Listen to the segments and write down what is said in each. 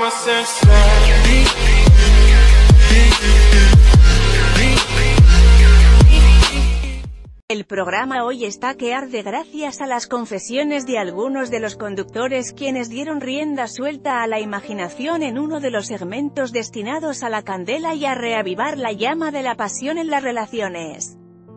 El programa hoy está que arde gracias a las confesiones de algunos de los conductores quienes dieron rienda suelta a la imaginación en uno de los segmentos destinados a la candela y a reavivar la llama de la pasión en las relaciones.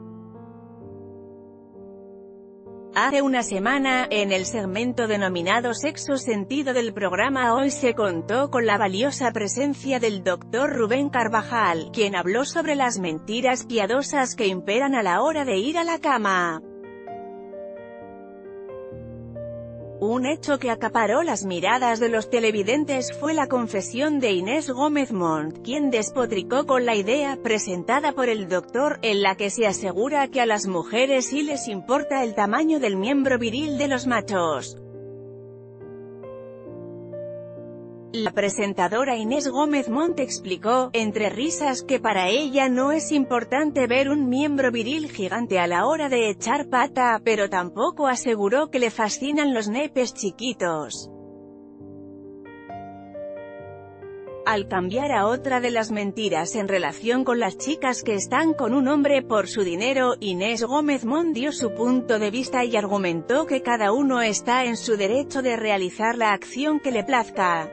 Hace una semana, en el segmento denominado Sexo Sentido del programa Hoy se contó con la valiosa presencia del Dr. Rubén Carvajal, quien habló sobre las mentiras piadosas que imperan a la hora de ir a la cama. Un hecho que acaparó las miradas de los televidentes fue la confesión de Inés Gómez Montt, quien despotricó con la idea presentada por el doctor, en la que se asegura que a las mujeres sí les importa el tamaño del miembro viril de los machos. La presentadora Inés Gómez Montt explicó, entre risas, que para ella no es importante ver un miembro viril gigante a la hora de echar pata, pero tampoco aseguró que le fascinan los nepes chiquitos. Al cambiar a otra de las mentiras en relación con las chicas que están con un hombre por su dinero, Inés Gómez Montt dio su punto de vista y argumentó que cada uno está en su derecho de realizar la acción que le plazca.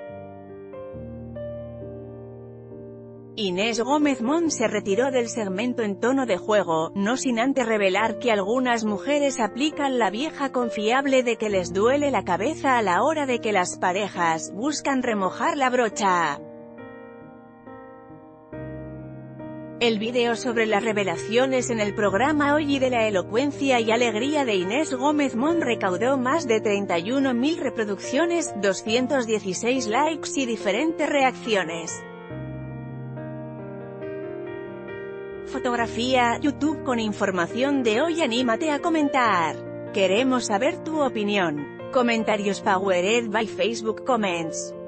Inés Gómez Montt se retiró del segmento en tono de juego, no sin antes revelar que algunas mujeres aplican la vieja confiable de que les duele la cabeza a la hora de que las parejas buscan remojar la brocha. El vídeo sobre las revelaciones en el programa Hoy y de la elocuencia y alegría de Inés Gómez Montt recaudó más de 31.000 reproducciones, 216 likes y diferentes reacciones. Fotografía, YouTube con información de hoy. Anímate a comentar. Queremos saber tu opinión. Comentarios powered by Facebook Comments.